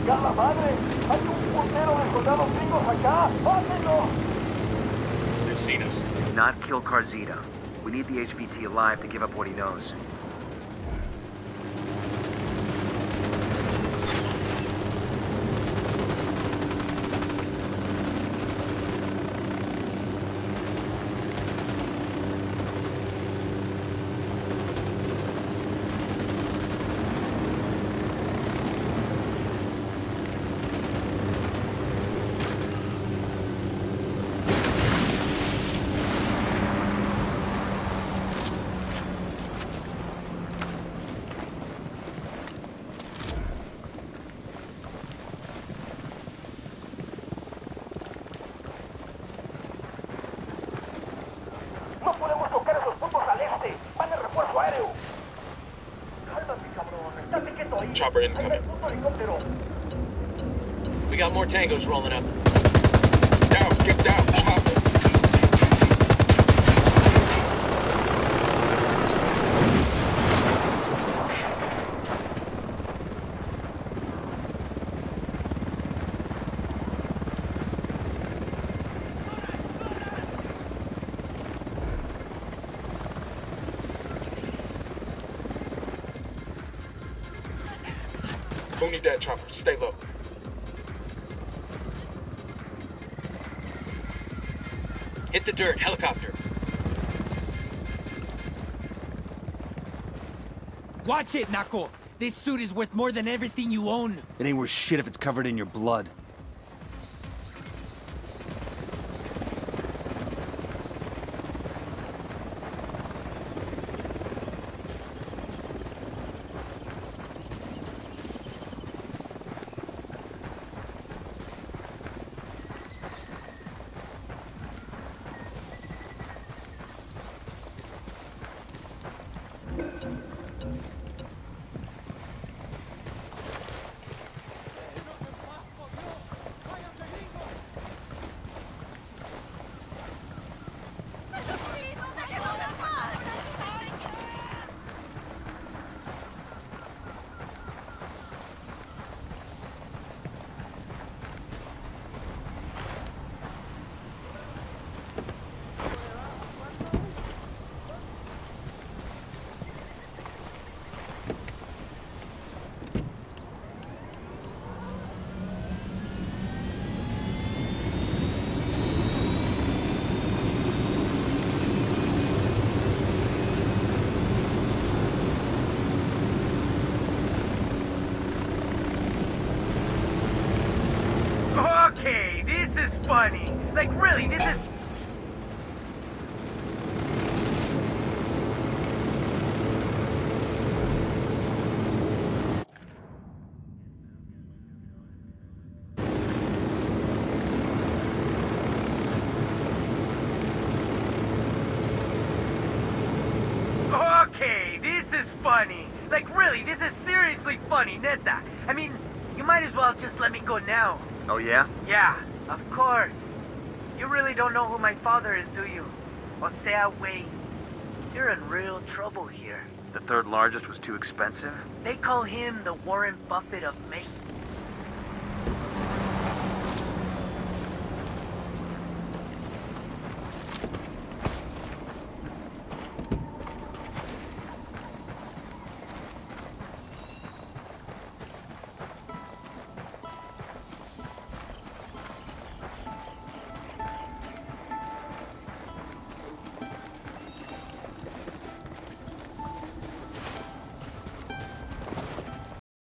¡Chingada madre! ¡Hay un puntero de soldados gringos acá! ¡Pásenlo! They've seen us. Do not kill Carzita. We need the HVT alive to give up what he knows. ¡No podemos tocar esos puntos al este! ¡Van en refuerzo aéreo! ¡Cálmate, cabrón! ¡Estate quieto ahí! Chopper ¡Ahí está incoming. el puto helicóptero! We got more tangos rolling up. Down, get down, chopper. Who need that chopper? Stay low. Hit the dirt, helicopter. Watch it, Nako! This suit is worth more than everything you own. It ain't worth shit if it's covered in your blood. Okay, this is funny. Like, really, this is... Okay, this is funny. Like, really, this is seriously funny, neta. I mean, you might as well just let me go now. Oh yeah? Yeah, of course. You really don't know who my father is, do you? Osea Wade. You're in real trouble here. The third largest was too expensive? They call him the Warren Buffett of Mexico.